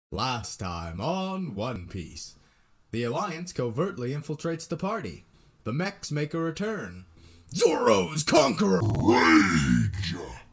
Last time on One Piece, the Alliance covertly infiltrates the party. The mechs make a return. Zoro's conqueror! Rage!